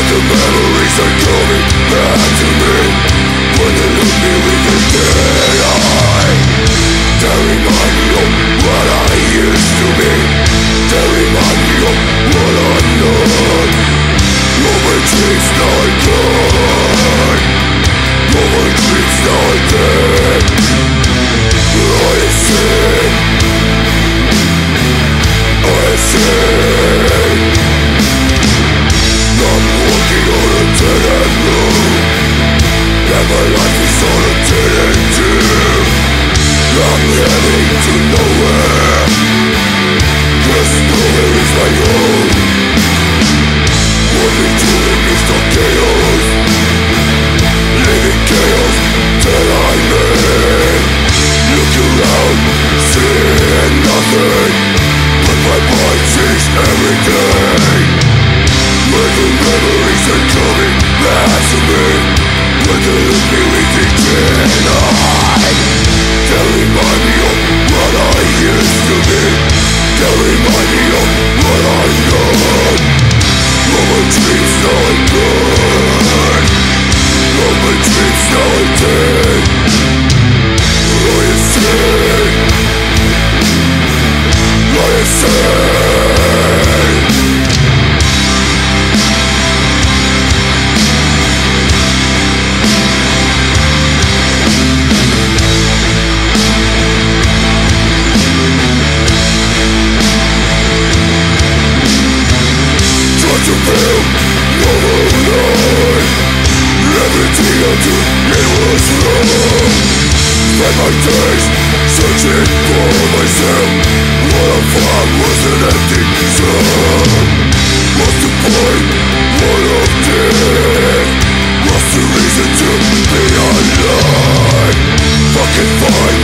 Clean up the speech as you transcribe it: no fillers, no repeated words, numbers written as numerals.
the memories are coming back to me. When they look me with the dead eye, they remind me of what I used to be. They remind me of what I'm not. All my dreams now are gone. All my dreams now are dead. I am sick. I am sick. I'm walking on a dead-end road, and my life is on a dead-end too. I'm heading to nowhere, 'cause nowhere is my home. What we're doing is the chaos, living chaos that I made. Look around, seeing nothing, but my mind sees every day. When the memories are coming back to me, when they look me with the dead eye, they remind me of what I used to be. They remind me of what I'm not. All my dreams now are gone. All my dreams now are dead. I am sick. I am sick. To feel overload. Everything I do, it was wrong. Spent my days searching for myself. What I found was an empty soul. What's the point? What of death? What's the reason to be alive? Fucking fight.